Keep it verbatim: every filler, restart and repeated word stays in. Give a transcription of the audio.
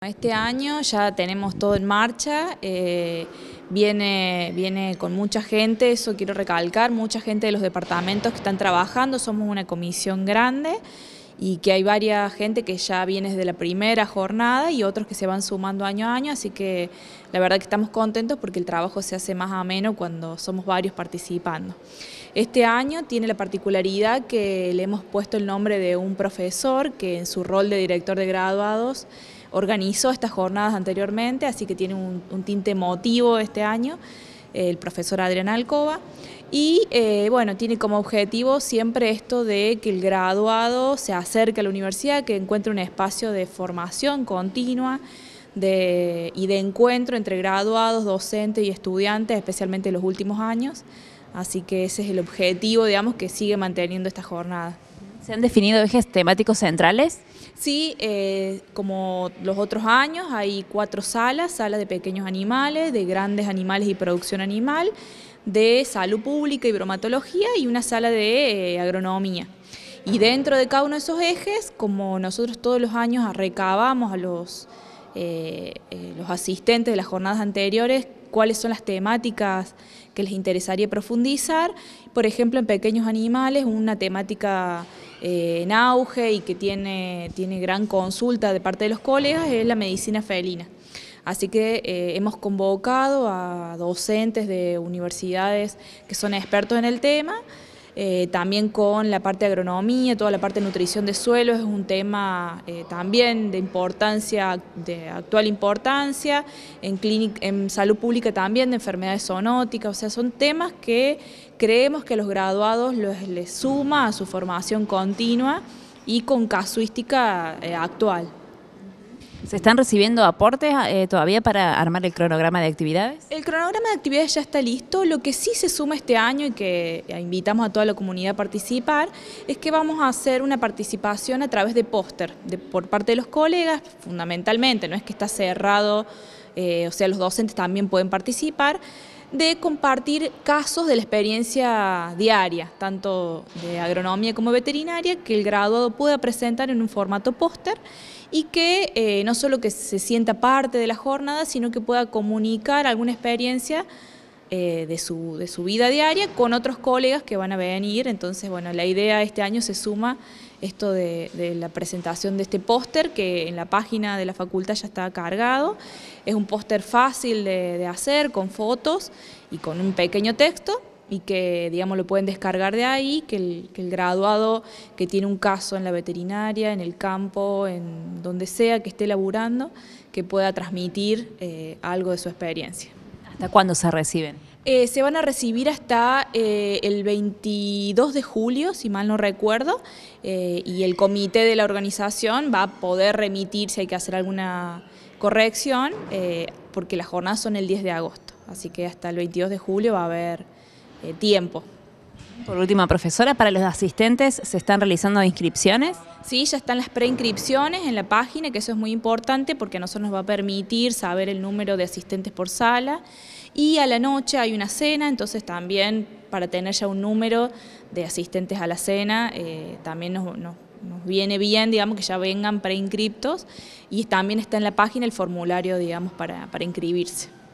Este año ya tenemos todo en marcha, eh, viene, viene con mucha gente, eso quiero recalcar, mucha gente de los departamentos que están trabajando, somos una comisión grande y que hay varias gente que ya viene desde la primera jornada y otros que se van sumando año a año, así que la verdad que estamos contentos porque el trabajo se hace más ameno cuando somos varios participando. Este año tiene la particularidad que le hemos puesto el nombre de un profesor que en su rol de director de graduados organizó estas jornadas anteriormente, así que tiene un, un tinte emotivo este año, el profesor Adrián Alcoba. Y eh, bueno, tiene como objetivo siempre esto de que el graduado se acerque a la universidad, que encuentre un espacio de formación continua de, y de encuentro entre graduados, docentes y estudiantes, especialmente en los últimos años. Así que ese es el objetivo, digamos, que sigue manteniendo esta jornada. ¿Se han definido ejes temáticos centrales? Sí, eh, como los otros años hay cuatro salas, salas de pequeños animales, de grandes animales y producción animal, de salud pública y bromatología y una sala de eh, agronomía. Y dentro de cada uno de esos ejes, como nosotros todos los años recabamos a los, eh, eh, los asistentes de las jornadas anteriores, cuáles son las temáticas que les interesaría profundizar. Por ejemplo, en pequeños animales, una temática eh, en auge y que tiene, tiene gran consulta de parte de los colegas es la medicina felina. Así que eh, hemos convocado a docentes de universidades que son expertos en el tema, eh, también con la parte de agronomía, toda la parte de nutrición de suelos, es un tema eh, también de importancia, de actual importancia, en, clínica, en salud pública también, de enfermedades zoonóticas, o sea, son temas que creemos que a los graduados les, les suma a su formación continua y con casuística eh, actual. ¿Se están recibiendo aportes eh, todavía para armar el cronograma de actividades? El cronograma de actividades ya está listo. Lo que sí se suma este año y que invitamos a toda la comunidad a participar es que vamos a hacer una participación a través de póster de, por parte de los colegas, fundamentalmente, no es que está cerrado, eh, o sea, los docentes también pueden participar, de compartir casos de la experiencia diaria, tanto de agronomía como veterinaria, que el graduado pueda presentar en un formato póster y que eh, no solo que se sienta parte de la jornada, sino que pueda comunicar alguna experiencia eh, de, su, de su vida diaria con otros colegas que van a venir. Entonces, bueno, la idea este año se suma esto de, de la presentación de este póster que en la página de la facultad ya está cargado. Es un póster fácil de, de hacer, con fotos y con un pequeño texto, y que, digamos, lo pueden descargar de ahí, que el, que el graduado que tiene un caso en la veterinaria, en el campo, en donde sea que esté laburando, que pueda transmitir eh, algo de su experiencia. ¿Hasta cuándo se reciben? Eh, se van a recibir hasta eh, el veintidós de julio, si mal no recuerdo, eh, y el comité de la organización va a poder remitir si hay que hacer alguna corrección, eh, porque las jornadas son el diez de agosto, así que hasta el veintidós de julio va a haber eh, tiempo. Por último, profesora, para los asistentes, ¿se están realizando inscripciones? Sí, ya están las preinscripciones en la página, que eso es muy importante porque a nosotros nos va a permitir saber el número de asistentes por sala, y a la noche hay una cena, entonces también para tener ya un número de asistentes a la cena, eh, también nos, nos, nos viene bien, digamos, que ya vengan preinscriptos, y también está en la página el formulario, digamos, para, para inscribirse.